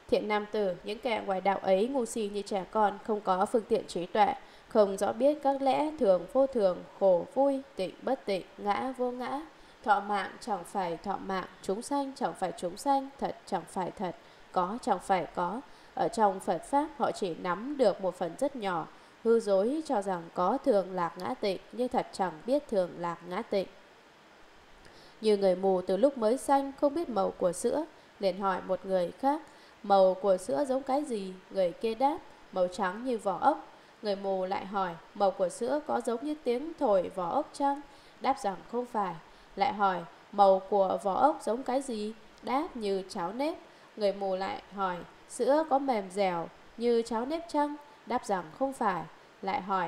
Thiện nam tử, những kẻ ngoài đạo ấy ngu si như trẻ con, không có phương tiện trí tuệ, không rõ biết các lẽ thường vô thường, khổ vui, tịnh bất tịnh, ngã vô ngã. Thọ mạng chẳng phải thọ mạng, chúng sanh chẳng phải chúng sanh, thật chẳng phải thật, có chẳng phải có. Ở trong Phật Pháp họ chỉ nắm được một phần rất nhỏ, hư dối cho rằng có thường lạc ngã tịnh, nhưng thật chẳng biết thường lạc ngã tịnh. Như người mù từ lúc mới sanh không biết màu của sữa, liền hỏi một người khác, màu của sữa giống cái gì? Người kia đáp, màu trắng như vỏ ốc. Người mù lại hỏi, màu của sữa có giống như tiếng thổi vỏ ốc chăng? Đáp rằng không phải. Lại hỏi, màu của vỏ ốc giống cái gì? Đáp như cháo nếp. Người mù lại hỏi, sữa có mềm dẻo như cháo nếp chăng? Đáp rằng không phải. Lại hỏi,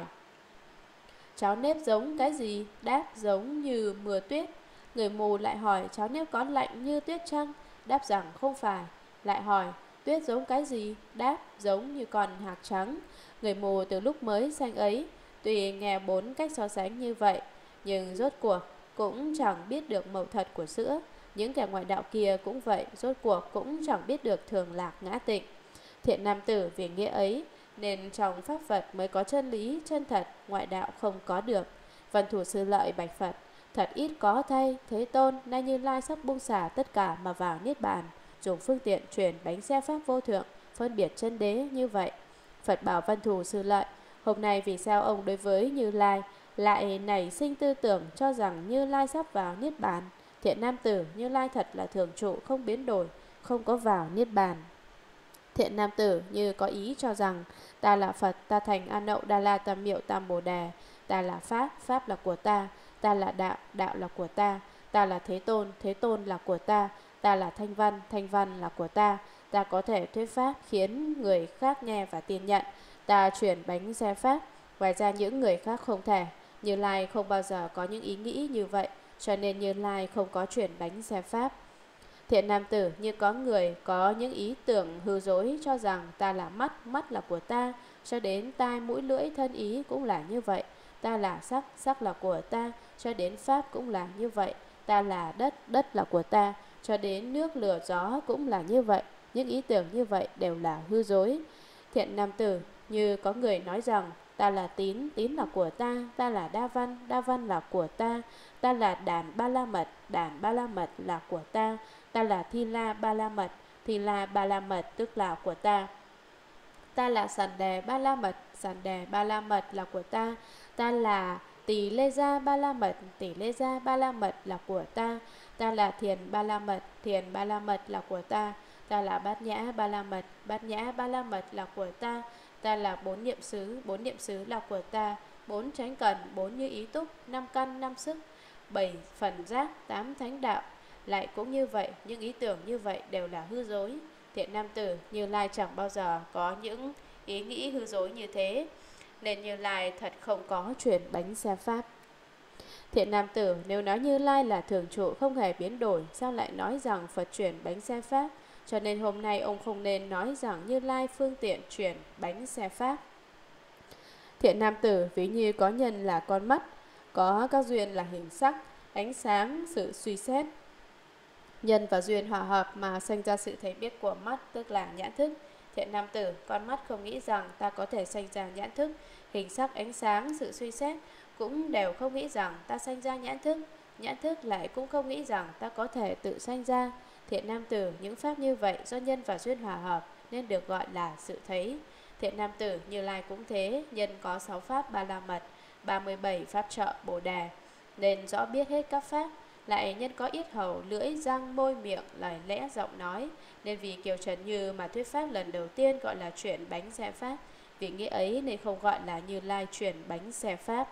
cháo nếp giống cái gì? Đáp giống như mưa tuyết. Người mù lại hỏi, cháo nếp có lạnh như tuyết chăng? Đáp rằng không phải. Lại hỏi, tuyết giống cái gì? Đáp giống như con hạc trắng. Người mù từ lúc mới sanh ấy, tuy nghe 4 cách so sánh như vậy, nhưng rốt cuộc cũng chẳng biết được màu thật của sữa. Những kẻ ngoại đạo kia cũng vậy, rốt cuộc cũng chẳng biết được thường lạc ngã tịnh. Thiện nam tử, vì nghĩa ấy nên trong pháp Phật mới có chân lý chân thật, ngoại đạo không có được. Văn Thủ Sư Lợi bạch Phật, thật ít có thay, Thế Tôn, nay Như Lai sắp buông xả tất cả mà vào Niết Bàn, dùng phương tiện chuyển bánh xe pháp vô thượng, phân biệt chân đế như vậy. Phật bảo Văn Thù Sư Lợi, hôm nay vì sao ông đối với Như Lai lại nảy sinh tư tưởng cho rằng Như Lai sắp vào Niết Bàn? Thiện nam tử, Như Lai thật là thường trụ, không biến đổi, không có vào Niết Bàn. Thiện nam tử như có ý cho rằng ta là Phật, ta thành A Nậu Đa La Tam Miệu Tam Bồ Đề, ta là Pháp, Pháp là của ta là Đạo, Đạo là của ta là Thế Tôn, Thế Tôn là của ta là Thanh Văn, Thanh Văn là của ta có thể thuyết pháp khiến người khác nghe và tin nhận, ta chuyển bánh xe pháp, ngoài ra những người khác không thể. Như Lai không bao giờ có những ý nghĩ như vậy, cho nên Như Lai không có chuyển bánh xe pháp. Thiện nam tử, như có người có những ý tưởng hư dối cho rằng ta là mắt, mắt là của ta, cho đến tai mũi lưỡi thân ý cũng là như vậy. Ta là sắc, sắc là của ta, cho đến pháp cũng là như vậy. Ta là đất, đất là của ta, cho đến nước lửa gió cũng là như vậy. Những ý tưởng như vậy đều là hư dối. Thiện nam tử, như có người nói rằng ta là tín, tín là của ta là đa văn là của ta là đàn ba la mật, đàn ba la mật là của ta là thi la ba la mật tức là của ta là sàn đề ba la mật là của ta là tỷ lê gia ba la mật là của ta là thiền ba la mật là của ta là bát nhã ba la mật là của ta là bốn niệm xứ là của ta, 4 chánh cần, 4 như ý túc, 5 căn, 5 sức, 7 phần giác, 8 thánh đạo. Lại cũng như vậy, những ý tưởng như vậy đều là hư dối. Thiện nam tử, Như Lai chẳng bao giờ có những ý nghĩ hư dối như thế, nên Như Lai thật không có chuyển bánh xe pháp. Thiện nam tử, nếu nói Như Lai là thường trụ không hề biến đổi, sao lại nói rằng Phật chuyển bánh xe pháp? Cho nên hôm nay ông không nên nói rằng Như Lai phương tiện chuyển bánh xe pháp. Thiện nam tử, ví như có nhân là con mắt, có các duyên là hình sắc, ánh sáng, sự suy xét. Nhân và duyên hòa hợp mà sinh ra sự thấy biết của mắt, tức là nhãn thức. Thiện nam tử, con mắt không nghĩ rằng ta có thể sinh ra nhãn thức, hình sắc, ánh sáng, sự suy xét cũng đều không nghĩ rằng ta sinh ra nhãn thức lại cũng không nghĩ rằng ta có thể tự sinh ra. Thiện nam tử, những pháp như vậy do nhân và duyên hòa hợp nên được gọi là sự thấy. Thiện nam tử, Như Lai cũng thế, nhân có 6 pháp ba la mật, 37 pháp trợ Bồ Đề, nên rõ biết hết các pháp. Lại nhân có yết hầu, lưỡi, răng, môi, miệng, lời lẽ, giọng nói, nên vì Kiều Trần Như mà thuyết pháp lần đầu tiên gọi là chuyển bánh xe pháp. Vì nghĩa ấy nên không gọi là Như Lai chuyển bánh xe pháp.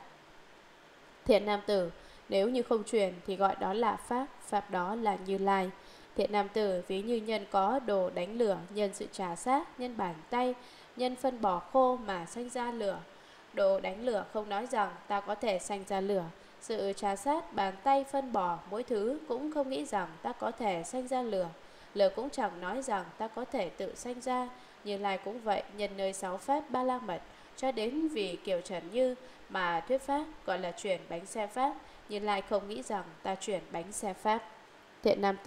Thiện nam tử, nếu như không chuyển thì gọi đó là pháp, pháp đó là Như Lai. Thiện nam tử, ví như nhân có đồ đánh lửa, nhân sự trà sát, nhân bàn tay, nhân phân bò khô mà sanh ra lửa. Đồ đánh lửa không nói rằng ta có thể sanh ra lửa. Sự trà sát, bàn tay, phân bò, mỗi thứ cũng không nghĩ rằng ta có thể sanh ra lửa. Lửa cũng chẳng nói rằng ta có thể tự sanh ra. Như Lai cũng vậy, nhân nơi 6 pháp ba la mật, cho đến vì Kiều Trần Như mà thuyết pháp gọi là chuyển bánh xe pháp. Như Lai không nghĩ rằng ta chuyển bánh xe pháp. Thiện nam tử,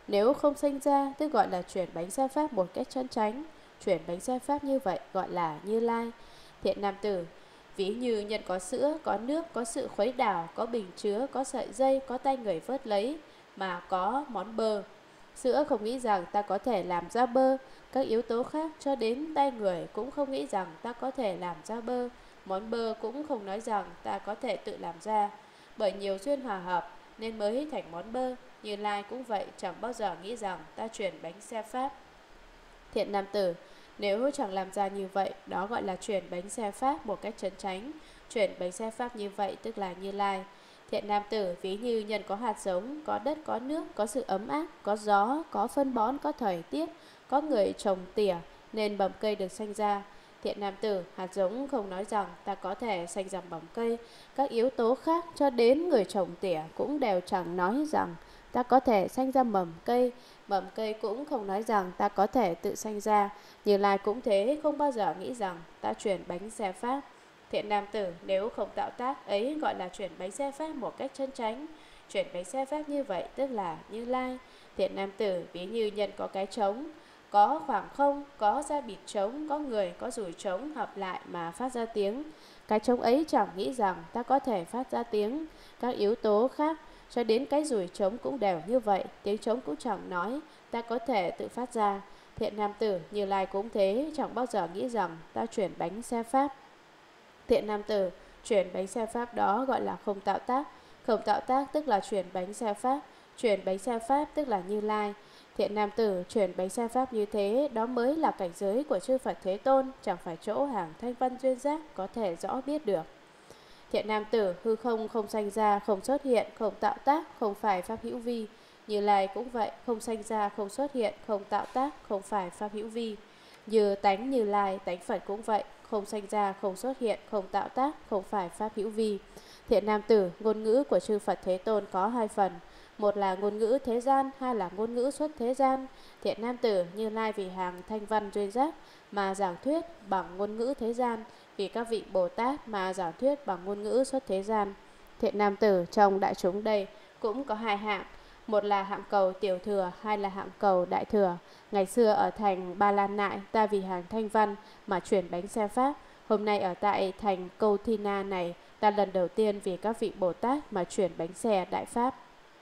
Nếu không sanh ra, tức gọi là chuyển bánh xe Pháp một cách chân chánh. Chuyển bánh xe Pháp như vậy gọi là Như Lai. Thiện nam tử, ví như nhân có sữa, có nước, có sự khuấy đảo, có bình chứa, có sợi dây, có tay người vớt lấy, mà có món bơ. Sữa không nghĩ rằng ta có thể làm ra bơ, các yếu tố khác cho đến tay người cũng không nghĩ rằng ta có thể làm ra bơ. Món bơ cũng không nói rằng ta có thể tự làm ra, bởi nhiều duyên hòa hợp nên mới thành món bơ. Như Lai cũng vậy, chẳng bao giờ nghĩ rằng ta chuyển bánh xe Pháp. Thiện nam tử, nếu chẳng làm ra như vậy, đó gọi là chuyển bánh xe Pháp một cách chân chánh. Chuyển bánh xe Pháp như vậy tức là Như Lai. Thiện nam tử, ví như nhân có hạt giống, có đất, có nước, có sự ấm áp, có gió, có phân bón, có thời tiết, có người trồng tỉa, nên mầm cây được sanh ra. Thiện nam tử, hạt giống không nói rằng ta có thể sanh ra mầm cây. Các yếu tố khác cho đến người trồng tỉa cũng đều chẳng nói rằng ta có thể sanh ra mầm cây. Mầm cây cũng không nói rằng ta có thể tự sanh ra. Như Lai cũng thế, không bao giờ nghĩ rằng ta chuyển bánh xe Pháp. Thiện nam tử, nếu không tạo tác, ấy gọi là chuyển bánh xe Pháp một cách chân chánh. Chuyển bánh xe Pháp như vậy tức là Như Lai. Thiện nam tử, ví như nhân có cái trống, có khoảng không, có da bịt trống, có người, có dùi trống hợp lại mà phát ra tiếng. Cái trống ấy chẳng nghĩ rằng ta có thể phát ra tiếng. Các yếu tố khác cho đến cái dùi trống cũng đều như vậy, tiếng trống cũng chẳng nói ta có thể tự phát ra. Thiện nam tử, Như Lai cũng thế, chẳng bao giờ nghĩ rằng ta chuyển bánh xe Pháp. Thiện nam tử, chuyển bánh xe Pháp đó gọi là không tạo tác. Không tạo tác tức là chuyển bánh xe Pháp. Chuyển bánh xe Pháp tức là Như Lai. Thiện nam tử, chuyển bánh xe Pháp như thế, đó mới là cảnh giới của chư Phật Thế Tôn, chẳng phải chỗ hàng thanh văn duyên giác có thể rõ biết được. Thiện nam tử, hư không không sanh ra, không xuất hiện, không tạo tác, không phải pháp hữu vi. Như Lai cũng vậy, không sanh ra, không xuất hiện, không tạo tác, không phải pháp hữu vi. Như tánh Như Lai, tánh Phật cũng vậy, không sanh ra, không xuất hiện, không tạo tác, không phải pháp hữu vi. Thiện nam tử, ngôn ngữ của chư Phật Thế Tôn có hai phần. Một là ngôn ngữ thế gian, hai là ngôn ngữ xuất thế gian. Thiện nam tử, Như Lai vì hàng thanh văn duyên giác mà giảng thuyết bằng ngôn ngữ thế gian, vì các vị Bồ Tát mà giảng thuyết bằng ngôn ngữ xuất thế gian. Thiện nam tử, trong đại chúng đây cũng có hai hạng. Một là hạng cầu tiểu thừa, hai là hạng cầu đại thừa. Ngày xưa ở thành Ba Lan Nại, ta vì hàng thanh văn mà chuyển bánh xe Pháp. Hôm nay ở tại thành Câu Thi Na này, ta lần đầu tiên vì các vị Bồ Tát mà chuyển bánh xe đại Pháp.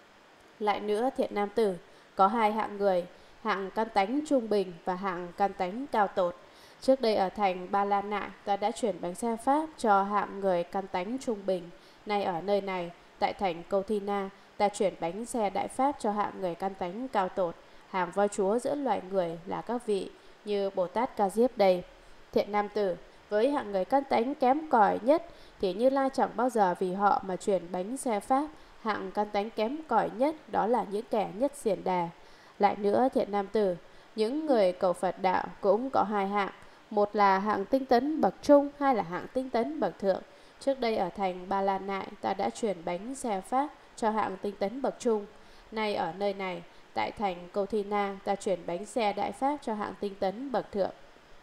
Lại nữa, thiện nam tử, có hai hạng người, hạng căn tánh trung bình và hạng căn tánh cao tột. Trước đây ở thành Ba Lan Nại, ta đã chuyển bánh xe Pháp cho hạng người căn tánh trung bình. Nay ở nơi này, tại thành Câu Thi Na, ta chuyển bánh xe đại Pháp cho hạng người căn tánh cao tột, hàng voi chúa giữa loài người là các vị như Bồ Tát Ca Diếp đây. Thiện nam tử, với hạng người căn tánh kém cỏi nhất thì Như Lai chẳng bao giờ vì họ mà chuyển bánh xe Pháp. Hạng căn tánh kém cỏi nhất đó là những kẻ nhất xiển đà. Lại nữa, thiện nam tử, những người cầu Phật đạo cũng có hai hạng. Một là hạng tinh tấn bậc trung, hai là hạng tinh tấn bậc thượng. Trước đây ở thành Ba Lan Nại, ta đã chuyển bánh xe Pháp cho hạng tinh tấn bậc trung. Nay ở nơi này, tại thành Câu Thi Na, ta chuyển bánh xe đại Pháp cho hạng tinh tấn bậc thượng.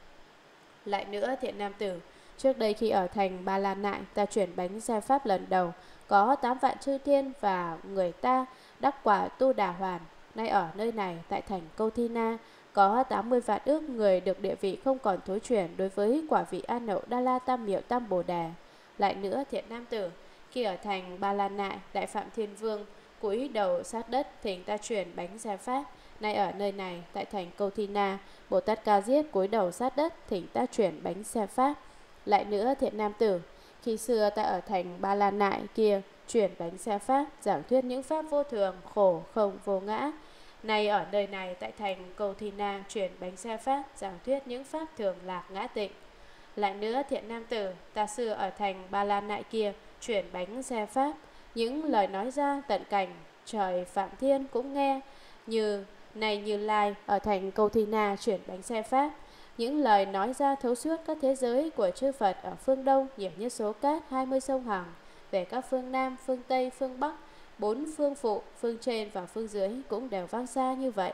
Lại nữa, thiện nam tử, trước đây khi ở thành Ba Lan Nại, ta chuyển bánh xe Pháp lần đầu, có 8 vạn chư thiên và người ta đắc quả tu đà hoàn. Nay ở nơi này, tại thành Câu Thi Na, có 80 vạn ước người được địa vị không còn thối chuyển đối với quả vị An Nậu Đa La Tam Miệu Tam Bồ Đà. Lại nữa, thiện nam tử, khi ở thành Ba Lan Nại, Đại Phạm Thiên Vương cúi đầu sát đất thỉnh ta chuyển bánh xe Pháp. Nay ở nơi này, tại thành Câu Thi Na, Bồ Tát Ca Diếp cúi đầu sát đất thỉnh ta chuyển bánh xe Pháp. Lại nữa, thiện nam tử, khi xưa ta ở thành Ba Lan Nại kia chuyển bánh xe Pháp, giảng thuyết những pháp vô thường, khổ, không, vô ngã. Nay ở nơi này, tại thành Câu Thi Na, chuyển bánh xe Pháp, giảng thuyết những pháp thường lạc ngã tịnh. Lại nữa, thiện nam tử, ta xưa ở thành Ba Lan Nại kia chuyển bánh xe Pháp, những lời nói ra tận cảnh trời Phạm Thiên cũng nghe. Như này Như Lai ở thành Câu Thi Na chuyển bánh xe Pháp, những lời nói ra thấu suốt các thế giới của chư Phật ở phương Đông nhiều như số cát 20 sông Hằng, về các phương Nam, phương Tây, phương Bắc, 4 phương phụ, phương trên và phương dưới cũng đều vang xa như vậy.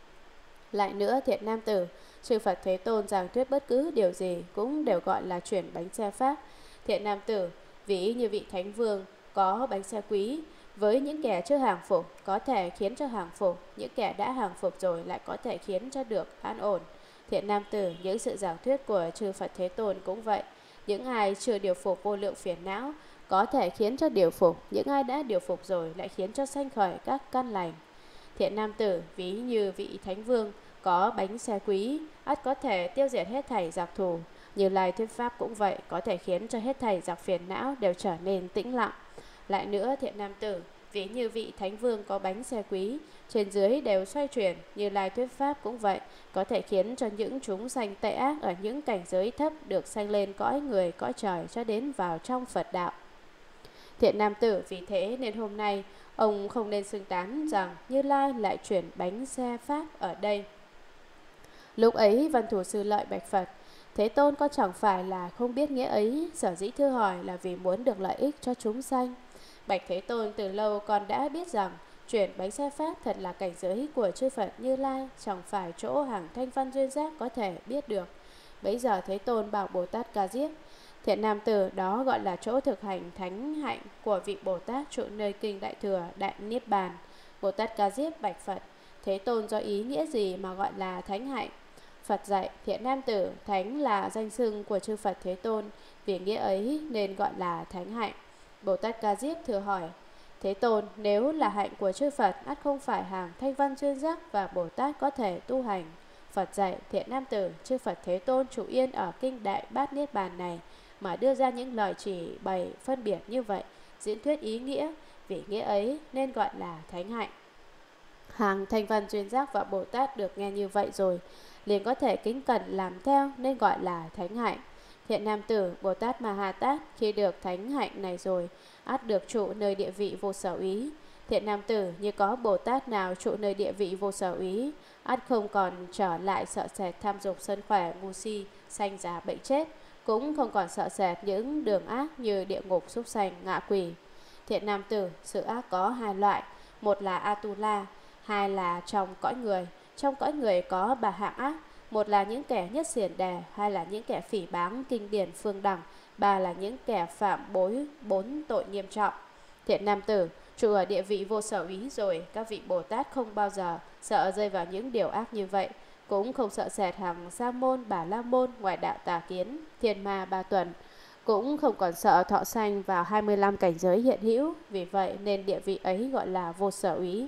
Lại nữa, thiện nam tử, chư Phật Thế Tôn giảng thuyết bất cứ điều gì cũng đều gọi là chuyển bánh xe Pháp. Thiện nam tử, ví như vị Thánh Vương có bánh xe quý, Với những kẻ chưa hàng phục có thể khiến cho hàng phục, những kẻ đã hàng phục rồi lại có thể khiến cho được an ổn. Thiện nam tử, những sự giảng thuyết của chư Phật Thế Tôn cũng vậy. Những ai chưa điều phục vô lượng phiền não có thể khiến cho điều phục, những ai đã điều phục rồi lại khiến cho sanh khởi các căn lành. Thiện nam tử, ví như vị thánh vương có bánh xe quý, ắt có thể tiêu diệt hết thảy giặc thù. Như Lai thuyết pháp cũng vậy, có thể khiến cho hết thảy giặc phiền não đều trở nên tĩnh lặng. Lại nữa, thiện nam tử, ví như vị thánh vương có bánh xe quý, trên dưới đều xoay chuyển. Như Lai thuyết pháp cũng vậy, có thể khiến cho những chúng sanh tệ ác ở những cảnh giới thấp được sanh lên cõi người, cõi trời cho đến vào trong Phật đạo. Thiện nam tử, vì thế nên hôm nay ông không nên xưng tán rằng Như Lai lại chuyển bánh xe pháp ở đây. Lúc ấy Văn Thù Sư Lợi bạch Phật: Thế Tôn có chẳng phải là không biết nghĩa ấy, sở dĩ thưa hỏi là vì muốn được lợi ích cho chúng sanh. Bạch Thế Tôn, từ lâu con đã biết rằng chuyển bánh xe pháp thật là cảnh giới của chư Phật Như Lai, chẳng phải chỗ hàng thanh văn duyên giác có thể biết được. Bấy giờ Thế Tôn bảo Bồ Tát Ca Diếp: Thiện nam tử, đó gọi là chỗ thực hành thánh hạnh của vị Bồ Tát trụ nơi kinh Đại Thừa Đại Niết Bàn. Bồ Tát Ca Diếp bạch Phật: Thế Tôn do ý nghĩa gì mà gọi là thánh hạnh? Phật dạy: Thiện nam tử, thánh là danh xưng của chư Phật Thế Tôn, vì nghĩa ấy nên gọi là thánh hạnh. Bồ Tát Ca Diếp thừa hỏi: Thế Tôn, nếu là hạnh của chư Phật, ắt không phải hàng thanh văn duyên giác và Bồ Tát có thể tu hành. Phật dạy: Thiện nam tử, chư Phật Thế Tôn trụ yên ở kinh Đại Bát Niết Bàn này mà đưa ra những lời chỉ bày phân biệt như vậy, diễn thuyết ý nghĩa, vì nghĩa ấy nên gọi là thánh hạnh. Hàng thanh văn duyên giác và Bồ Tát được nghe như vậy rồi, liền có thể kính cẩn làm theo nên gọi là thánh hạnh. Thiện nam tử, Bồ Tát Ma Ha Tát khi được thánh hạnh này rồi, ắt được trụ nơi địa vị vô sở úy. Thiện nam tử, như có Bồ Tát nào trụ nơi địa vị vô sở úy, ắt không còn trở lại sợ sệt tham dục sân khỏe ngu si, sanh già bệnh chết, cũng không còn sợ sệt những đường ác như địa ngục, súc sanh, ngạ quỷ. Thiện nam tử, sự ác có hai loại, một là Atula, hai là trong cõi người. Trong cõi người có ba hạng ác, một là những kẻ nhất xiển đề, hai là những kẻ phỉ báng kinh điển phương đẳng, ba là những kẻ phạm bốn tội nghiêm trọng. Thiện nam tử, trụ ở địa vị vô sở úy rồi, các vị Bồ Tát không bao giờ sợ rơi vào những điều ác như vậy, cũng không sợ sệt hàng sa môn, bà la môn, ngoại đạo tà kiến, thiên ma ba tuần, cũng không còn sợ thọ sanh vào 25 cảnh giới hiện hữu, vì vậy nên địa vị ấy gọi là vô sở úy.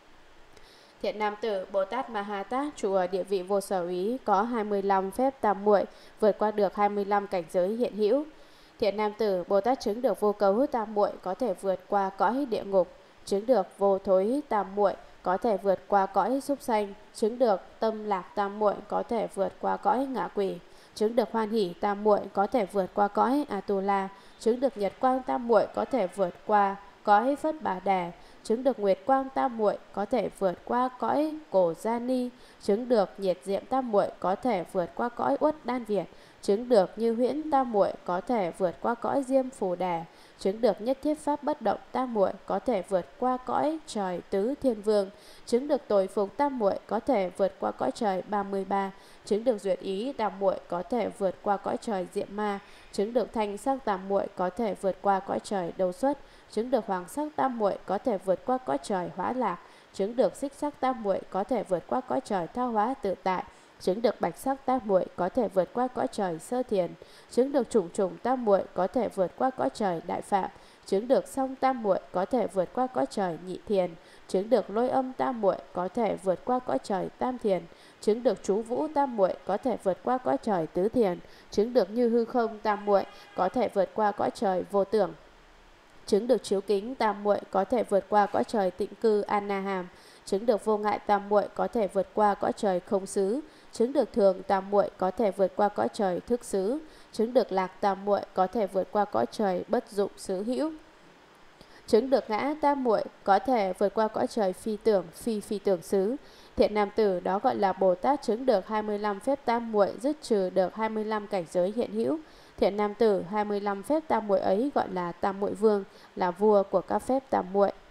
Thiện nam tử, Bồ Tát Ma Ha Tát trụ ở địa vị vô sở úy, có 25 phép tam muội, vượt qua được 25 cảnh giới hiện hữu. Thiện nam tử, Bồ Tát chứng được vô cấu tam muội, có thể vượt qua cõi địa ngục, chứng được vô thối tam muội, có thể vượt qua cõi súc sanh, chứng được tâm lạc tam muội, có thể vượt qua cõi ngạ quỷ, chứng được hoan hỷ tam muội, có thể vượt qua cõi Atula, chứng được nhật quang tam muội, có thể vượt qua cõi Phất Bà Đề, chứng được nguyệt quang tam muội, có thể vượt qua cõi Cổ Gia Ni, chứng được nhiệt diệm tam muội, có thể vượt qua cõi Uất Đan Việt, chứng được như huyễn tam muội, có thể vượt qua cõi Diêm Phù Đề, chứng được nhất thiết pháp bất động tam muội, có thể vượt qua cõi trời tứ thiên vương, chứng được tồi phục tam muội, có thể vượt qua cõi trời 33, chứng được duyệt ý tam muội, có thể vượt qua cõi trời diệm ma, chứng được thanh sắc tam muội, có thể vượt qua cõi trời đầu xuất, chứng được hoàng sắc tam muội, có thể vượt qua cõi trời hóa lạc, chứng được xích sắc tam muội, có thể vượt qua cõi trời tha hóa tự tại, chứng được bạch sắc tam muội, có thể vượt qua cõi trời sơ thiền, chứng được chủng chủng tam muội, có thể vượt qua cõi trời đại phạm, chứng được song tam muội, có thể vượt qua cõi trời nhị thiền, chứng được lôi âm tam muội, có thể vượt qua cõi trời tam thiền, chứng được chú vũ tam muội, có thể vượt qua cõi trời tứ thiền, chứng được như hư không tam muội, có thể vượt qua cõi trời vô tưởng, chứng được chiếu kính tam muội, có thể vượt qua cõi trời tịnh cư An-na-hàm, chứng được vô ngại tam muội, có thể vượt qua cõi trời không xứ, chứng được thường tam muội, có thể vượt qua cõi trời thức xứ, chứng được lạc tam muội, có thể vượt qua cõi trời bất dụng xứ hữu, chứng được ngã tam muội, có thể vượt qua cõi trời phi tưởng phi tưởng xứ. Thiện nam tử, đó gọi là Bồ Tát chứng được 25 phép tam muội, dứt trừ được 25 cảnh giới hiện hữu. Thiện nam tử, 25 phép tam muội ấy gọi là tam muội vương, là vua của các phép tam muội.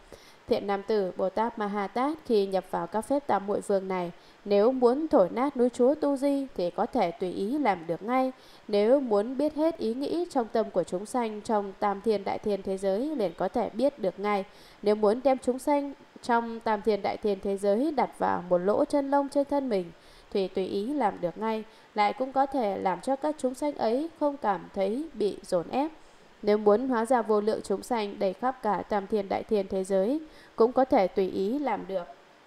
Thiện nam tử Bồ Tát Ma Ha Tát khi nhập vào các phép tam muội vương này, nếu muốn thổi nát núi Chúa Tu Di thì có thể tùy ý làm được ngay. Nếu muốn biết hết ý nghĩ trong tâm của chúng sanh trong tam thiên đại thiên thế giới liền có thể biết được ngay. Nếu muốn đem chúng sanh trong tam thiên đại thiên thế giới đặt vào một lỗ chân lông trên thân mình thì tùy ý làm được ngay, lại cũng có thể làm cho các chúng sanh ấy không cảm thấy bị dồn ép. Nếu muốn hóa ra vô lượng chúng sanh đầy khắp cả tam thiên đại thiên thế giới cũng có thể tùy ý làm được.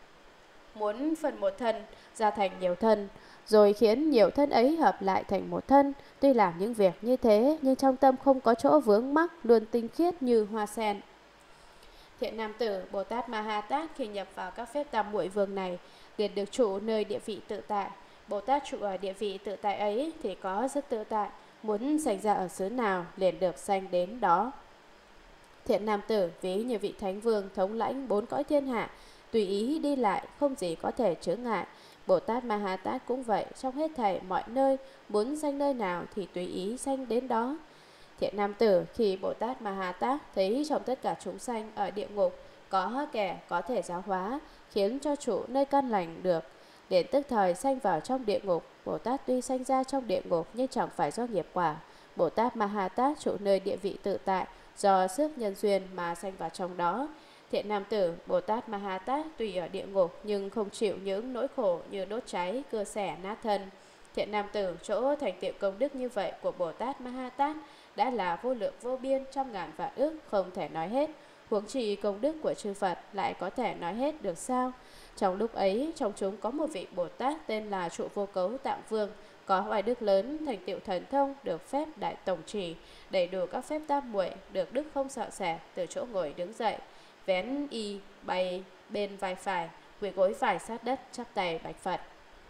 Muốn phân một thân ra thành nhiều thân, rồi khiến nhiều thân ấy hợp lại thành một thân. Tuy làm những việc như thế, nhưng trong tâm không có chỗ vướng mắc, luôn tinh khiết như hoa sen. Thiện nam tử Bồ Tát Ma Ha Tát khi nhập vào các phép tam muội vương này, liền được trụ nơi địa vị tự tại. Bồ Tát trụ ở địa vị tự tại ấy thì có rất tự tại, muốn sanh ra ở xứ nào liền được sanh đến đó. Thiện nam tử ví như vị thánh vương thống lãnh 4 cõi thiên hạ, tùy ý đi lại, không gì có thể chướng ngại. Bồ Tát Ma Ha Tát cũng vậy, trong hết thảy mọi nơi, muốn sanh nơi nào thì tùy ý sanh đến đó. Thiện nam tử khi Bồ Tát Ma Ha Tát thấy trong tất cả chúng sanh ở địa ngục có kẻ có thể giáo hóa, khiến cho chủ nơi căn lành được, liền tức thời sanh vào trong địa ngục. Bồ Tát tuy sanh ra trong địa ngục nhưng chẳng phải do nghiệp quả. Bồ Tát Ma Ha Tát trụ nơi địa vị tự tại, do sức nhân duyên mà sanh vào trong đó. Thiện nam tử Bồ Tát Ma Ha Tát tuy ở địa ngục nhưng không chịu những nỗi khổ như đốt cháy, cưa xẻ, nát thân. Thiện nam tử chỗ thành tựu công đức như vậy của Bồ Tát Ma Ha Tát đã là vô lượng vô biên, trăm ngàn vạn ức, không thể nói hết. Huống chi công đức của chư Phật lại có thể nói hết được sao? Trong lúc ấy, trong chúng có một vị Bồ Tát tên là Trụ Vô Cấu Tạng Vương, có oai đức lớn, thành tựu thần thông, được phép đại tổng trì, đầy đủ các phép tam muội, được đức không sợ sệt, từ chỗ ngồi đứng dậy, vén y bay bên vai phải, quỳ gối phải sát đất, chắp tay bạch Phật.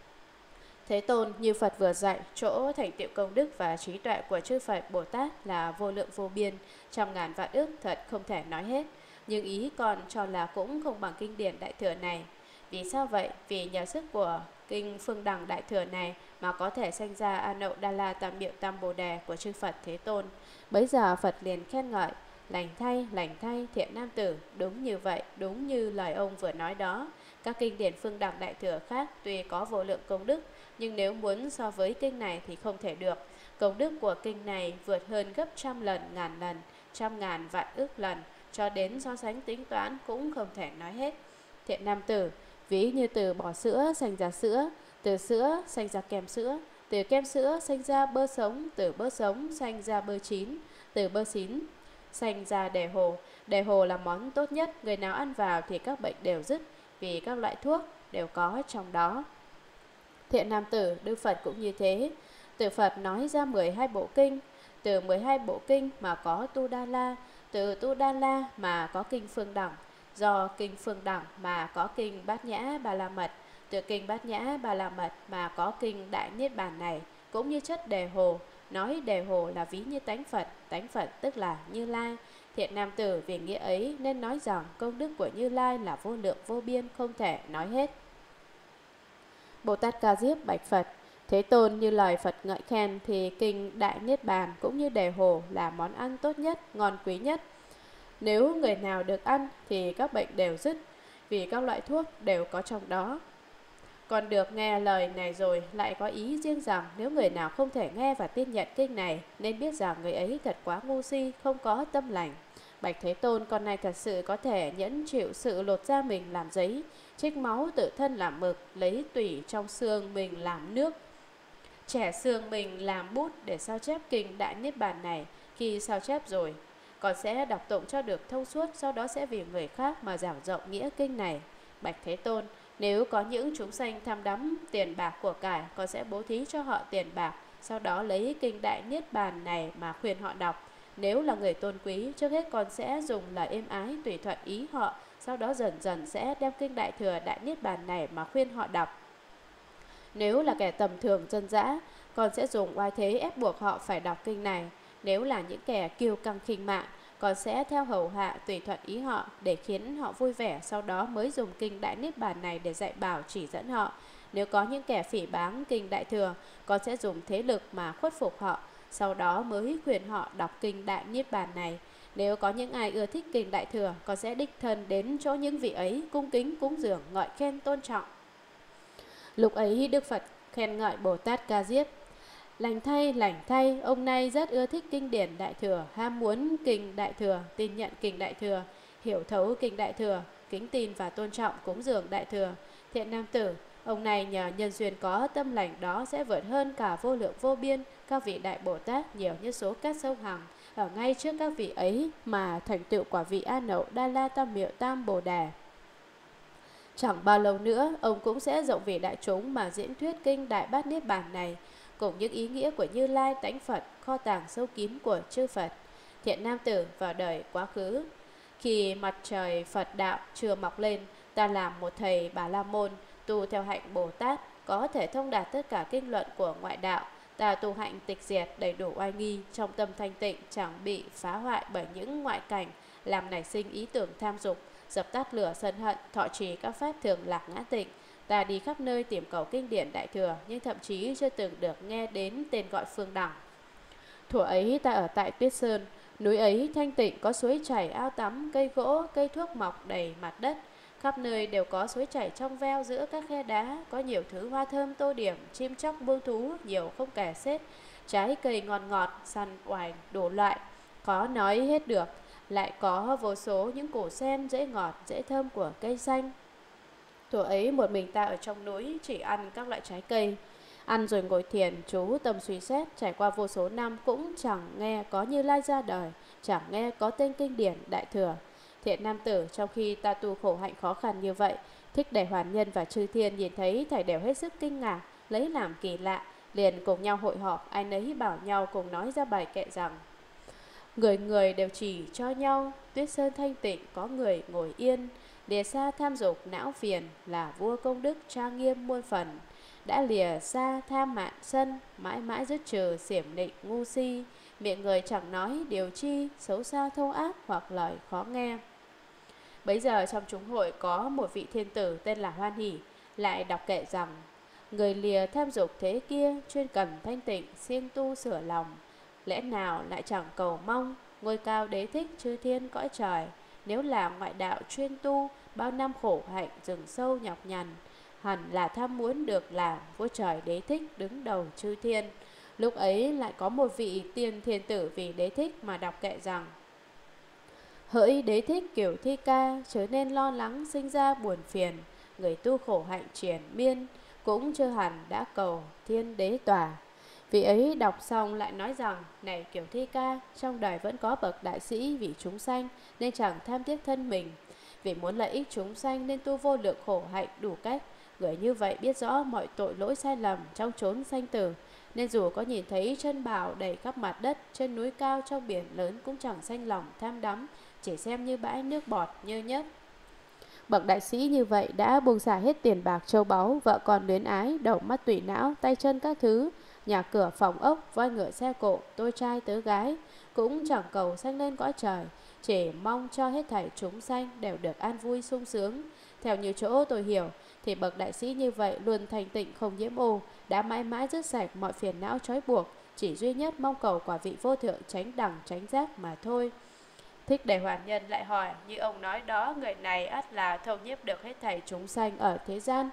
Thế Tôn, như Phật vừa dạy, chỗ thành tựu công đức và trí tuệ của chư Phật Bồ Tát là vô lượng vô biên, trăm ngàn vạn ức, thật không thể nói hết. Nhưng ý còn cho là cũng không bằng kinh điển Đại Thừa này. Vì sao vậy? Vì nhờ sức của kinh Phương Đẳng Đại Thừa này mà có thể sanh ra A Nậu Đa La Tam Miệu Tam Bồ Đề của chư Phật Thế Tôn. Bấy giờ Phật liền khen ngợi: lành thay, thiện nam tử, đúng như vậy, đúng như lời ông vừa nói đó. Các kinh điển Phương Đẳng Đại Thừa khác tuy có vô lượng công đức, nhưng nếu muốn so với kinh này thì không thể được. Công đức của kinh này vượt hơn gấp trăm lần, ngàn lần, trăm ngàn vạn ức lần, cho đến so sánh tính toán cũng không thể nói hết. Thiện nam tử, ví như từ bò sữa sanh ra sữa, từ sữa sanh ra kem sữa, từ kem sữa sanh ra bơ sống, từ bơ sống sanh ra bơ chín, từ bơ chín sanh ra đề hồ. Đề hồ là món tốt nhất, người nào ăn vào thì các bệnh đều dứt, vì các loại thuốc đều có trong đó. Thiện nam tử, Đức Phật cũng như thế. Từ Phật nói ra 12 bộ kinh, từ 12 bộ kinh mà có Tu Đa La, từ Tu Đa La mà có kinh Phương Đẳng, do kinh Phương Đẳng mà có kinh Bát Nhã Ba La Mật, từ kinh Bát Nhã Ba La Mật mà có kinh Đại Niết Bàn này, cũng như chất đề hồ. Nói đề hồ là ví như tánh Phật tức là Như Lai. Thiện nam tử, vì nghĩa ấy nên nói rằng công đức của Như Lai là vô lượng vô biên, không thể nói hết. Bồ Tát Ca Diếp bạch Phật: Thế Tôn, như lời Phật ngợi khen thì kinh Đại Niết Bàn cũng như đề hồ là món ăn tốt nhất, ngon quý nhất. Nếu người nào được ăn thì các bệnh đều dứt, vì các loại thuốc đều có trong đó. Còn được nghe lời này rồi lại có ý riêng rằng nếu người nào không thể nghe và tin nhận kinh này, nên biết rằng người ấy thật quá ngu si, không có tâm lành. Bạch Thế Tôn, con này thật sự có thể nhẫn chịu sự lột da mình làm giấy, trích máu tự thân làm mực, lấy tủy trong xương mình làm nước, chẻ xương mình làm bút để sao chép kinh Đại Niết Bàn này. Khi sao chép rồi, con sẽ đọc tụng cho được thông suốt, sau đó sẽ vì người khác mà giảng rộng nghĩa kinh này. Bạch Thế Tôn, nếu có những chúng sanh tham đắm tiền bạc của cải, con sẽ bố thí cho họ tiền bạc, sau đó lấy kinh Đại Niết Bàn này mà khuyên họ đọc. Nếu là người tôn quý, trước hết con sẽ dùng lời êm ái tùy thuận ý họ, sau đó dần dần sẽ đem kinh Đại Thừa Đại Niết Bàn này mà khuyên họ đọc. Nếu là kẻ tầm thường dân dã, con sẽ dùng oai thế ép buộc họ phải đọc kinh này. Nếu là những kẻ kiêu căng khinh mạng, con sẽ theo hầu hạ tùy thuận ý họ để khiến họ vui vẻ, sau đó mới dùng kinh Đại Niết Bàn này để dạy bảo chỉ dẫn họ. Nếu có những kẻ phỉ báng kinh Đại Thừa, con sẽ dùng thế lực mà khuất phục họ, sau đó mới khuyên họ đọc kinh Đại Niết Bàn này. Nếu có những ai ưa thích kinh Đại Thừa, con sẽ đích thân đến chỗ những vị ấy, cung kính cúng dường, ngợi khen tôn trọng. Lúc ấy Đức Phật khen ngợi Bồ Tát Ca Diếp: lành thay, ông này rất ưa thích kinh điển Đại Thừa, ham muốn kinh Đại Thừa, tin nhận kinh Đại Thừa, hiểu thấu kinh Đại Thừa, kính tin và tôn trọng cúng dường Đại Thừa. Thiện nam tử, ông này nhờ nhân duyên có tâm lành đó sẽ vượt hơn cả vô lượng vô biên các vị Đại Bồ Tát nhiều như số cát sông Hằng. Ở ngay trước các vị ấy mà thành tựu quả vị A Nậu Đa La Tam Miệu Tam Bồ Đề. Chẳng bao lâu nữa, ông cũng sẽ rộng vì đại chúng mà diễn thuyết kinh Đại Bát Niết Bàn này, cùng những ý nghĩa của Như Lai Tánh Phật, kho tàng sâu kín của chư Phật. Thiện nam tử, vào đời quá khứ, khi mặt trời Phật đạo chưa mọc lên, ta làm một thầy Bà La Môn, tu theo hạnh Bồ Tát, có thể thông đạt tất cả kinh luận của ngoại đạo. Ta tu hạnh tịch diệt đầy đủ oai nghi, trong tâm thanh tịnh, chẳng bị phá hoại bởi những ngoại cảnh, làm nảy sinh ý tưởng tham dục, dập tắt lửa sân hận, thọ trì các pháp thường lạc ngã tịnh. Ta đi khắp nơi tìm cầu kinh điển Đại Thừa, nhưng thậm chí chưa từng được nghe đến tên gọi Phương Đẳng. Thuở ấy ta ở tại Tuyết Sơn, núi ấy thanh tịnh, có suối chảy, ao tắm, cây gỗ, cây thuốc mọc đầy mặt đất. Khắp nơi đều có suối chảy trong veo, giữa các khe đá có nhiều thứ hoa thơm tô điểm, chim chóc muông thú nhiều không kể xiết, trái cây ngon ngọt, săn oải đủ loại, khó nói hết được. Lại có vô số những củ sen dễ ngọt, dễ thơm của cây xanh. Thuở ấy một mình ta ở trong núi, chỉ ăn các loại trái cây, ăn rồi ngồi thiền chú tâm suy xét. Trải qua vô số năm cũng chẳng nghe có Như Lai ra đời, chẳng nghe có tên kinh điển Đại Thừa. Thiện nam tử, trong khi ta tu khổ hạnh khó khăn như vậy, Thích Để Hoàn Nhân và chư thiên nhìn thấy thảy đều hết sức kinh ngạc, lấy làm kỳ lạ, liền cùng nhau hội họp, ai nấy bảo nhau cùng nói ra bài kệ rằng: người người đều chỉ cho nhau, Tuyết Sơn thanh tịnh có người ngồi yên, lìa xa tham dục não phiền, là vua công đức trang nghiêm muôn phần. Đã lìa xa tham mạn sân, mãi mãi dứt trừ xiểm nịnh ngu si, miệng người chẳng nói điều chi, xấu xa thô ác hoặc lời khó nghe. Bấy giờ trong chúng hội có một vị thiên tử tên là Hoan Hỷ, lại đọc kệ rằng: người lìa tham dục thế kia, chuyên cần thanh tịnh, siêng tu sửa lòng, lẽ nào lại chẳng cầu mong ngôi cao đế thích chư thiên cõi trời. Nếu là ngoại đạo chuyên tu, bao năm khổ hạnh rừng sâu nhọc nhằn, hẳn là tham muốn được làm vua trời đế thích đứng đầu chư thiên. Lúc ấy lại có một vị tiên thiên tử vì đế thích mà đọc kệ rằng: hỡi đế thích kiểu thi ca, chớ nên lo lắng sinh ra buồn phiền, người tu khổ hạnh triển miên, cũng chưa hẳn đã cầu thiên đế tòa. Vị ấy đọc xong lại nói rằng: này kiểu thi ca, trong đời vẫn có bậc đại sĩ vì chúng sanh, nên chẳng tham tiếc thân mình. Vì muốn lợi ích chúng sanh nên tu vô lượng khổ hạnh đủ cách. Người như vậy biết rõ mọi tội lỗi sai lầm trong chốn sanh tử, nên dù có nhìn thấy chân bảo đầy khắp mặt đất, trên núi cao, trong biển lớn, cũng chẳng sanh lòng tham đắm, chỉ xem như bãi nước bọt nhơ nhớp. Bậc đại sĩ như vậy đã buông xả hết tiền bạc châu báu, vợ con luyến ái, đầu mắt tủy não, tay chân các thứ, nhà cửa phòng ốc, voi ngựa xe cộ, tôi trai tớ gái, cũng chẳng cầu sanh lên cõi trời, chỉ mong cho hết thảy chúng sanh đều được an vui sung sướng. Theo như chỗ tôi hiểu thì bậc đại sĩ như vậy luôn thanh tịnh không nhiễm ô, đã mãi mãi dứt sạch mọi phiền não trói buộc, chỉ duy nhất mong cầu quả vị vô thượng chánh đẳng chánh giác mà thôi. Thích Để Hoàn Nhân lại hỏi: như ông nói đó, người này ắt là thâu nhiếp được hết thảy chúng sanh ở thế gian.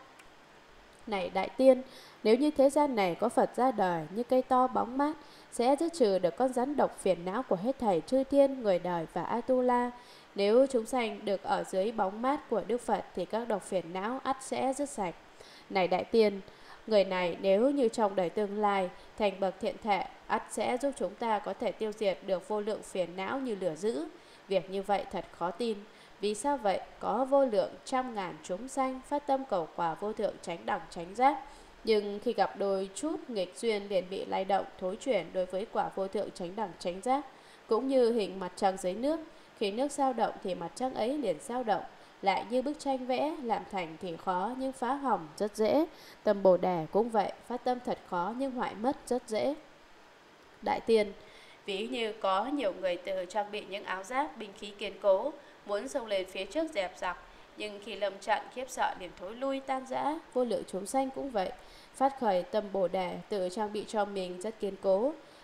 Này đại tiên, nếu như thế gian này có Phật ra đời như cây to bóng mát, sẽ dứt trừ được con rắn độc phiền não của hết thảy chư thiên, người đời và Atula. Nếu chúng sanh được ở dưới bóng mát của Đức Phật thì các độc phiền não ắt sẽ dứt sạch. Này đại tiên, người này nếu như trong đời tương lai thành bậc thiện thệ, ắt sẽ giúp chúng ta có thể tiêu diệt được vô lượng phiền não như lửa dữ. Việc như vậy thật khó tin. Vì sao vậy? Có vô lượng trăm ngàn chúng sanh phát tâm cầu quả vô thượng chánh đẳng chánh giác, nhưng khi gặp đôi chút nghịch duyên liền bị lay động thối chuyển đối với quả vô thượng chánh đẳng chánh giác. Cũng như hình mặt trăng dưới nước, khi nước dao động thì mặt trăng ấy liền dao động. Lại như bức tranh vẽ, làm thành thì khó nhưng phá hỏng rất dễ. Tâm Bồ Đề cũng vậy, phát tâm thật khó nhưng hoại mất rất dễ. Đại tiên, ví như có nhiều người tự trang bị những áo giáp, binh khí kiên cố, muốn xông lên phía trước dẹp giặc, nhưng khi lâm trận khiếp sợ liền thối lui tan rã. Vô lượng chúng sanh cũng vậy, phát khởi tâm Bồ Đề, tự trang bị cho mình rất kiên cố,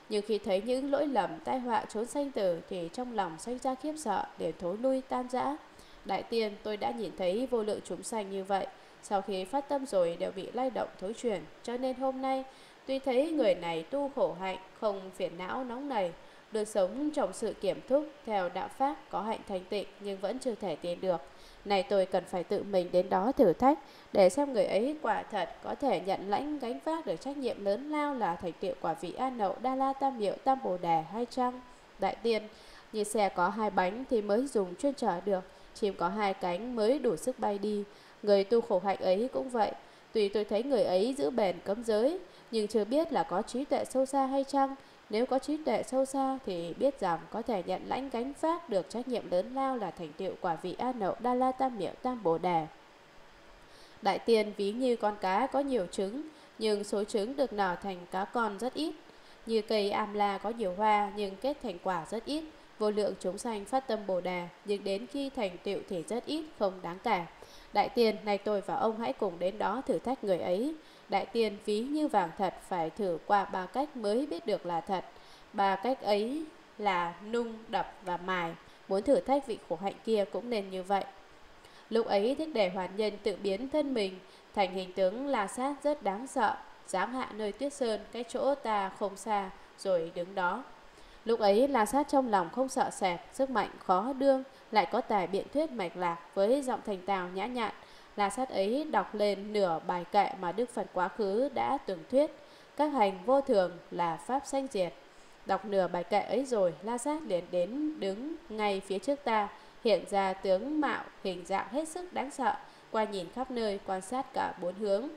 Nhưng khi thấy những lỗi lầm tai họa trốn sanh tử thì trong lòng sanh ra khiếp sợ, để thối lui tan rã. Đại tiên, tôi đã nhìn thấy vô lượng chúng sanh như vậy, sau khi phát tâm rồi đều bị lay động thối chuyển. Cho nên hôm nay tuy thấy người này tu khổ hạnh, không phiền não nóng nảy, được sống trong sự kiểm thúc theo đạo pháp có hạnh thanh tịnh, nhưng vẫn chưa thể tin được. Này tôi cần phải tự mình đến đó thử thách, để xem người ấy quả thật có thể nhận lãnh gánh vác được trách nhiệm lớn lao là thành tựu quả vị An Nậu Đa La Tam Miệu Tam Bồ Đề hay chăng? Đại tiên, như xe có 2 bánh thì mới dùng chuyên chở được, chim có 2 cánh mới đủ sức bay đi. Người tu khổ hạnh ấy cũng vậy. Tuy tôi thấy người ấy giữ bền cấm giới, nhưng chưa biết là có trí tuệ sâu xa hay chăng. Nếu có trí tuệ sâu xa thì biết rằng có thể nhận lãnh gánh vác được trách nhiệm lớn lao là thành tựu quả vị An Nậu Đa La Tam Miệu Tam Bồ Đề. Đại tiên, ví như con cá có nhiều trứng, nhưng số trứng được nở thành cá con rất ít. Như cây am la có nhiều hoa, nhưng kết thành quả rất ít. Vô lượng chúng sanh phát tâm Bồ Đề, nhưng đến khi thành tựu thì rất ít, không đáng kể. Đại tiên, nay tôi và ông hãy cùng đến đó thử thách người ấy. Đại tiên, ví như vàng thật, phải thử qua 3 cách mới biết được là thật. 3 cách ấy là nung, đập và mài. Muốn thử thách vị khổ hạnh kia cũng nên như vậy. Lúc ấy Thích Đề Hoàn Nhân tự biến thân mình thành hình tướng La Sát rất đáng sợ, giáng hạ nơi tuyết sơn, cái chỗ ta không xa, rồi đứng đó. Lúc ấy La Sát trong lòng không sợ sệt, sức mạnh khó đương, lại có tài biện thuyết mạch lạc với giọng thành tào nhã nhặn. La Sát ấy đọc lên nửa bài kệ mà Đức Phật quá khứ đã tường thuyết: các hành vô thường là pháp sanh diệt. Đọc nửa bài kệ ấy rồi, La Sát liền đến đứng ngay phía trước ta, hiện ra tướng mạo hình dạng hết sức đáng sợ, qua nhìn khắp nơi, quan sát cả 4 hướng.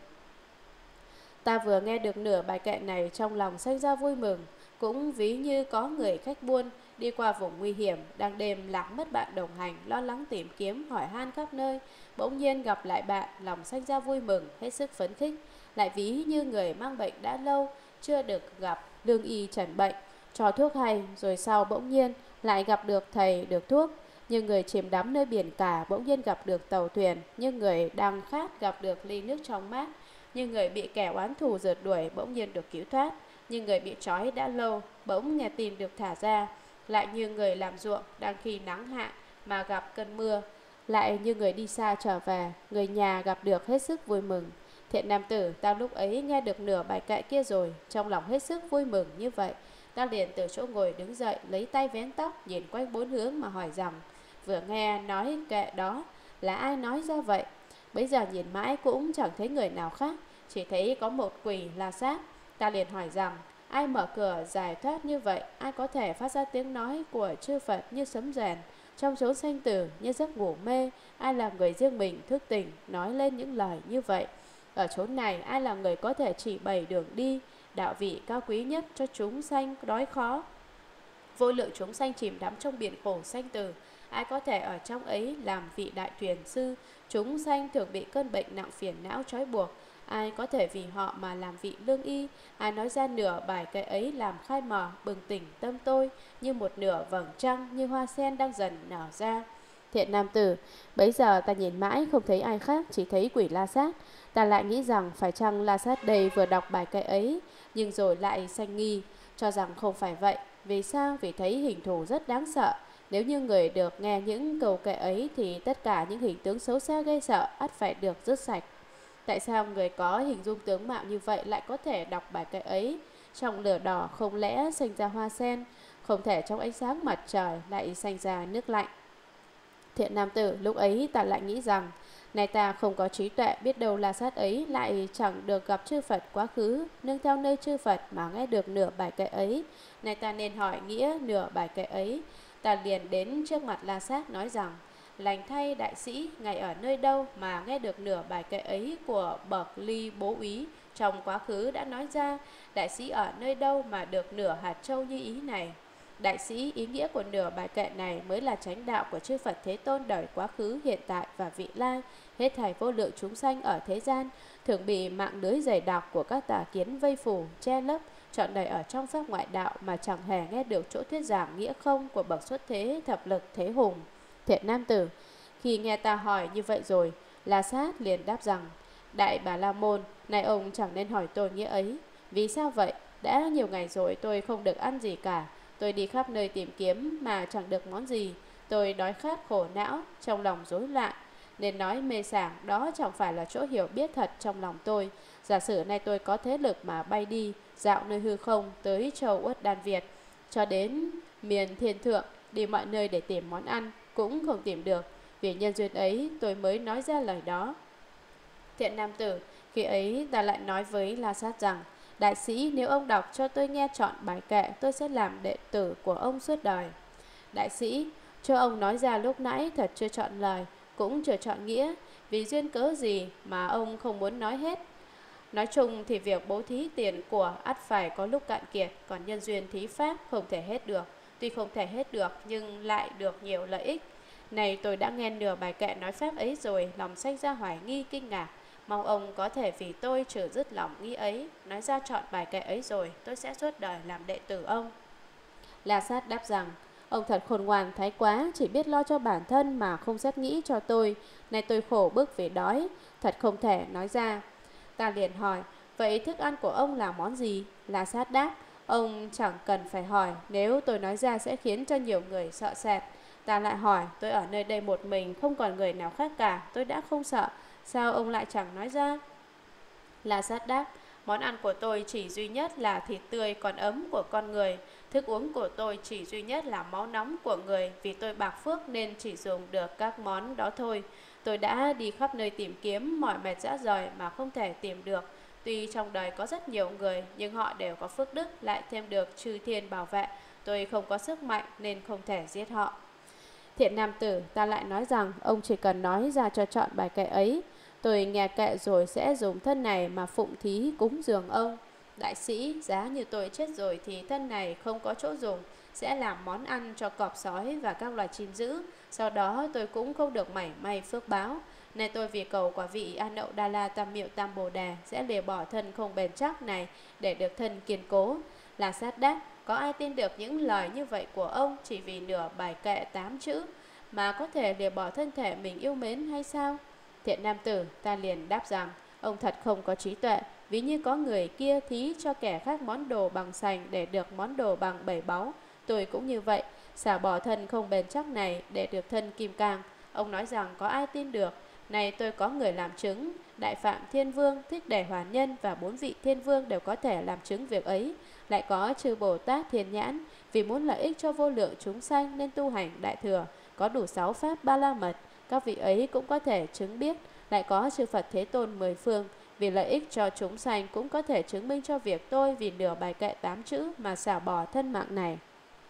Ta vừa nghe được nửa bài kệ này, trong lòng sinh ra vui mừng, cũng ví như có người khách buôn đi qua vùng nguy hiểm, đang đêm lạc mất bạn đồng hành, lo lắng tìm kiếm hỏi han khắp nơi, bỗng nhiên gặp lại bạn, lòng sinh ra vui mừng, hết sức phấn khích. Lại ví như người mang bệnh đã lâu chưa được gặp lương y chẩn bệnh, cho thuốc hay, rồi sau bỗng nhiên lại gặp được thầy được thuốc. Như người chìm đắm nơi biển cả bỗng nhiên gặp được tàu thuyền, như người đang khát gặp được ly nước trong mát, như người bị kẻ oán thù rượt đuổi bỗng nhiên được cứu thoát, như người bị trói đã lâu bỗng nghe tin được thả ra, lại như người làm ruộng đang khi nắng hạ mà gặp cơn mưa, lại như người đi xa trở về, người nhà gặp được hết sức vui mừng. Thiện nam tử, ta lúc ấy nghe được nửa bài kệ kia rồi, trong lòng hết sức vui mừng như vậy. Ta liền từ chỗ ngồi đứng dậy, lấy tay vén tóc, nhìn quanh 4 hướng mà hỏi rằng: vừa nghe nói kệ đó là ai nói ra vậy? Bây giờ nhìn mãi cũng chẳng thấy người nào khác, chỉ thấy có một quỷ La Sát. Ta liền hỏi rằng: ai mở cửa giải thoát như vậy? Ai có thể phát ra tiếng nói của chư Phật như sấm rèn, trong chốn sanh tử như giấc ngủ mê? Ai là người riêng mình thức tỉnh nói lên những lời như vậy? Ở chốn này ai là người có thể chỉ bày đường đi, đạo vị cao quý nhất cho chúng sanh đói khó? Vô lượng chúng sanh chìm đắm trong biển khổ sanh tử, ai có thể ở trong ấy làm vị đại thuyền sư? Chúng sanh thường bị cơn bệnh nặng phiền não trói buộc, ai có thể vì họ mà làm vị lương y? Ai nói ra nửa bài kệ ấy làm khai mở bừng tỉnh tâm tôi, như một nửa vầng trăng, như hoa sen đang dần nở ra? Thiện nam tử, bấy giờ ta nhìn mãi không thấy ai khác, chỉ thấy quỷ La Sát. Ta lại nghĩ rằng phải chăng La Sát đây vừa đọc bài kệ ấy, nhưng rồi lại sanh nghi, cho rằng không phải vậy. Vì sao? Vì thấy hình thù rất đáng sợ. Nếu như người được nghe những câu kệ ấy thì tất cả những hình tướng xấu xa gây sợ ắt phải được dứt sạch. Tại sao người có hình dung tướng mạo như vậy lại có thể đọc bài kệ ấy? Trong lửa đỏ không lẽ sinh ra hoa sen, không thể trong ánh sáng mặt trời lại sinh ra nước lạnh? Thiện nam tử, lúc ấy ta lại nghĩ rằng này ta không có trí tuệ, biết đâu La Sát ấy lại chẳng được gặp chư Phật quá khứ, nương theo nơi chư Phật mà nghe được nửa bài kệ ấy. Này ta nên hỏi nghĩa nửa bài kệ ấy. Ta liền đến trước mặt La Sát nói rằng: lành thay đại sĩ, ngài ở nơi đâu mà nghe được nửa bài kệ ấy của bậc ly bố úy trong quá khứ đã nói ra? Đại sĩ ở nơi đâu mà được nửa hạt châu như ý này? Đại sĩ, ý nghĩa của nửa bài kệ này mới là chánh đạo của chư Phật Thế Tôn đời quá khứ, hiện tại và vị lai. Hết thảy vô lượng chúng sanh ở thế gian thường bị mạng lưới dày đặc của các tà kiến vây phủ, che lấp, trọn đời ở trong pháp ngoại đạo mà chẳng hề nghe được chỗ thuyết giảng nghĩa không của bậc xuất thế thập lực thế hùng. Thiện nam tử, khi nghe ta hỏi như vậy rồi, La Sát liền đáp rằng: đại Bà La Môn, này ông chẳng nên hỏi tôi nghĩa ấy. Vì sao vậy? Đã nhiều ngày rồi tôi không được ăn gì cả. Tôi đi khắp nơi tìm kiếm mà chẳng được món gì. Tôi đói khát khổ não, trong lòng rối loạn. Nên nói mê sảng đó chẳng phải là chỗ hiểu biết thật trong lòng tôi. Giả sử nay tôi có thế lực mà bay đi, dạo nơi hư không tới châu Uất Đan Việt, cho đến miền thiên thượng, đi mọi nơi để tìm món ăn, cũng không tìm được. Vì nhân duyên ấy tôi mới nói ra lời đó. Thiện nam tử, khi ấy ta lại nói với La Sát rằng: đại sĩ, nếu ông đọc cho tôi nghe trọn bài kệ, tôi sẽ làm đệ tử của ông suốt đời. Đại sĩ, cho ông nói ra lúc nãy thật chưa chọn lời, cũng chưa chọn nghĩa. Vì duyên cớ gì mà ông không muốn nói hết? Nói chung thì việc bố thí tiền của ắt phải có lúc cạn kiệt, còn nhân duyên thí pháp không thể hết được. Tuy không thể hết được nhưng lại được nhiều lợi ích. Này tôi đã nghe nửa bài kệ nói pháp ấy rồi, lòng sanh ra hoài nghi kinh ngạc. Mong ông có thể vì tôi trừ dứt lòng nghi ấy, nói ra chọn bài kệ ấy rồi, tôi sẽ suốt đời làm đệ tử ông. La Sát đáp rằng: ông thật khôn ngoan thái quá, chỉ biết lo cho bản thân mà không xét nghĩ cho tôi. Nay tôi khổ bức vì đói, thật không thể nói ra. Ta liền hỏi: vậy thức ăn của ông là món gì? La Sát đáp: ông chẳng cần phải hỏi, nếu tôi nói ra sẽ khiến cho nhiều người sợ sệt. Ta lại hỏi: tôi ở nơi đây một mình, không còn người nào khác cả, tôi đã không sợ, sao ông lại chẳng nói ra? La Sát đáp: món ăn của tôi chỉ duy nhất là thịt tươi còn ấm của con người. Thức uống của tôi chỉ duy nhất là máu nóng của người. Vì tôi bạc phước nên chỉ dùng được các món đó thôi. Tôi đã đi khắp nơi tìm kiếm, mỏi mệt rã rời mà không thể tìm được. Tuy trong đời có rất nhiều người, nhưng họ đều có phước đức, lại thêm được chư thiên bảo vệ. Tôi không có sức mạnh nên không thể giết họ. Thiện nam tử, ta lại nói rằng ông chỉ cần nói ra cho chọn bài kệ ấy, tôi nghe kệ rồi sẽ dùng thân này mà phụng thí cúng dường ông. Đại sĩ, giá như tôi chết rồi thì thân này không có chỗ dùng, sẽ làm món ăn cho cọp sói và các loài chim dữ. Sau đó tôi cũng không được mảy may phước báo. Này tôi vì cầu quả vị An Đậu Đa La Tam Miệu Tam Bồ Đề sẽ lìa bỏ thân không bền chắc này để được thân kiên cố. La Sát đáp: có ai tin được những lời như vậy của ông chỉ vì nửa bài kệ 8 chữ mà có thể lìa bỏ thân thể mình yêu mến hay sao? Thiện nam tử, ta liền đáp rằng: ông thật không có trí tuệ. Ví như có người kia thí cho kẻ khác món đồ bằng sành để được món đồ bằng bảy báu, tôi cũng như vậy, xả bỏ thân không bền chắc này để được thân kim cang. Ông nói rằng có ai tin được? Này tôi có người làm chứng. Đại Phạm Thiên Vương, Thích Đề Hoàn Nhân và 4 vị Thiên Vương đều có thể làm chứng việc ấy. Lại có chư Bồ Tát Thiên Nhãn, vì muốn lợi ích cho vô lượng chúng sanh nên tu hành đại thừa, có đủ 6 pháp ba la mật, các vị ấy cũng có thể chứng biết. Lại có chư Phật Thế Tôn 10 phương, vì lợi ích cho chúng sanh cũng có thể chứng minh cho việc tôi vì nửa bài kệ 8 chữ mà xả bỏ thân mạng này.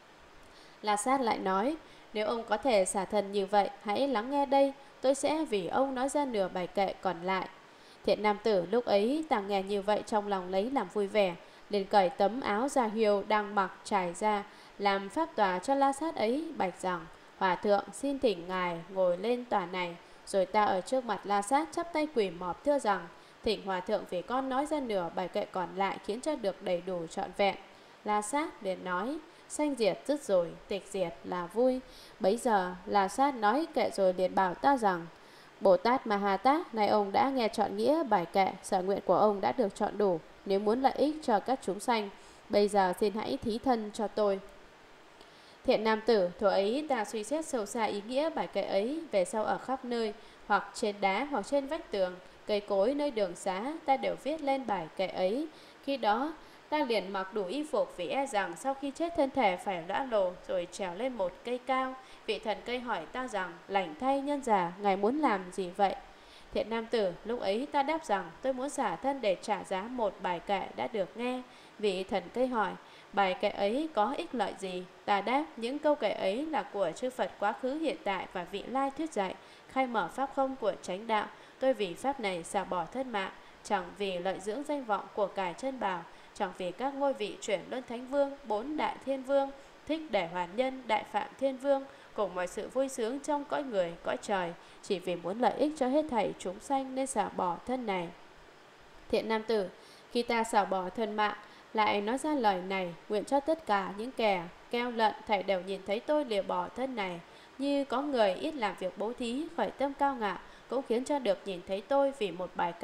La Sát lại nói: nếu ông có thể xả thân như vậy, hãy lắng nghe đây, tôi sẽ vì ông nói ra nửa bài kệ còn lại. Thiện nam tử lúc ấy ta nghe như vậy trong lòng lấy làm vui vẻ, liền cởi tấm áo da hiêu đang mặc trải ra, làm pháp tòa cho La Sát ấy, bạch rằng: hòa thượng xin thỉnh ngài ngồi lên tòa này. Rồi ta ở trước mặt La Sát chắp tay quỳ mọp thưa rằng: thỉnh hòa thượng vì con nói ra nửa bài kệ còn lại khiến cho được đầy đủ trọn vẹn. La Sát liền nói: sanh diệt dứt rồi, tịch diệt là vui. Bấy giờ La Sát nói kệ rồi liền bảo ta rằng: Bồ Tát Ma Ha Tát, nay ông đã nghe trọn nghĩa bài kệ, sở nguyện của ông đã được trọn đủ. Nếu muốn lợi ích cho các chúng sanh, bây giờ xin hãy thí thân cho tôi. Thiện nam tử, thuở ấy ta suy xét sâu xa ý nghĩa bài kệ ấy, về sau ở khắp nơi, hoặc trên đá hoặc trên vách tường, cây cối nơi đường xá, ta đều viết lên bài kệ ấy. Khi đó ta liền mặc đủ y phục vì e rằng sau khi chết thân thể phải lõa lồ, rồi trèo lên một cây cao. Vị thần cây hỏi ta rằng: lành thay nhân già, ngài muốn làm gì vậy? Thiện nam tử, lúc ấy ta đáp rằng tôi muốn xả thân để trả giá một bài kệ đã được nghe. Vị thần cây hỏi: bài kệ ấy có ích lợi gì? Ta đáp: những câu kệ ấy là của chư Phật quá khứ hiện tại và vị lai thuyết dạy, khai mở pháp không của chánh đạo. Tôi vì pháp này xả bỏ thân mạng, chẳng vì lợi dưỡng danh vọng của cải chân bảo, chẳng vì các ngôi vị chuyển luân thánh vương, 4 đại thiên vương, Thích Để Hoàn Nhân, Đại Phạm Thiên Vương, cùng mọi sự vui sướng trong cõi người, cõi trời, chỉ vì muốn lợi ích cho hết thảy chúng sanh nên xả bỏ thân này. Thiện nam tử, khi ta xả bỏ thân mạng, lại nói ra lời này, nguyện cho tất cả những kẻ keo lận thảy đều nhìn thấy tôi lìa bỏ thân này. Như có người ít làm việc bố thí, khởi tâm cao ngạo, cũng khiến cho được nhìn thấy tôi vì một bài kệ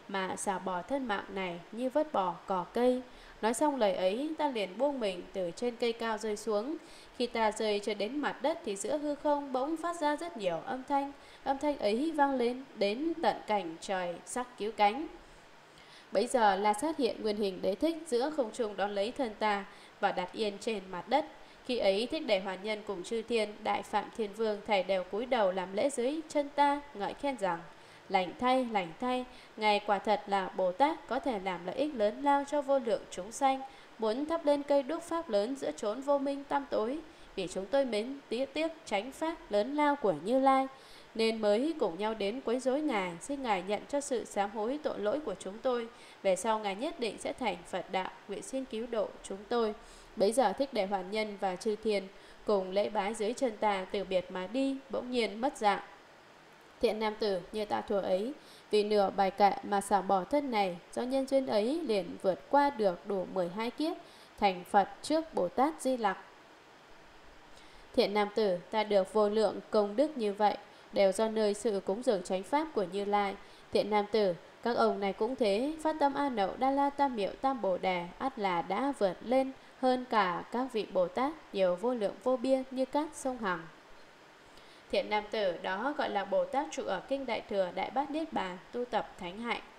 mà xả bỏ thân mạng này như vớt bỏ cỏ cây. Nói xong lời ấy, ta liền buông mình từ trên cây cao rơi xuống. Khi ta rơi cho đến mặt đất thì giữa hư không bỗng phát ra rất nhiều âm thanh. Âm thanh ấy vang lên đến tận cảnh trời sắc cứu cánh. Bấy giờ La Sát hiện nguyên hình đế thích giữa không trung đón lấy thân ta và đặt yên trên mặt đất. Khi ấy Thích Để Hoàn Nhân cùng chư thiên, Đại Phạm Thiên Vương thảy đều cúi đầu làm lễ dưới chân ta, ngợi khen rằng: lành thay, Ngài quả thật là Bồ Tát, có thể làm lợi ích lớn lao cho vô lượng chúng sanh, muốn thắp lên cây đuốc pháp lớn giữa chốn vô minh tăm tối. Vì chúng tôi mến tiếc chánh pháp lớn lao của Như Lai, nên mới cùng nhau đến quấy rối Ngài. Xin Ngài nhận cho sự sám hối tội lỗi của chúng tôi. Về sau Ngài nhất định sẽ thành Phật đạo, nguyện xin cứu độ chúng tôi. Bấy giờ Thích Để Hoàn Nhân và chư thiên cùng lễ bái dưới chân ta, từ biệt mà đi, bỗng nhiên mất dạng. Thiện nam tử như ta thuở ấy, vì nửa bài kệ mà xả bỏ thân này, do nhân duyên ấy liền vượt qua được đủ 12 kiếp, thành Phật trước Bồ Tát Di Lặc. Thiện nam tử, ta được vô lượng công đức như vậy, đều do nơi sự cúng dường chánh pháp của Như Lai. Thiện nam tử, các ông này cũng thế, phát tâm A Nậu Đa La Tam Miệu Tam Bồ Đề, ắt là đã vượt lên hơn cả các vị Bồ Tát nhiều vô lượng vô biên như các sông Hằng. Thiện nam tử, đó gọi là Bồ Tát trụ ở kinh Đại Thừa Đại Bát Niết Bàn, tu tập thánh hạnh.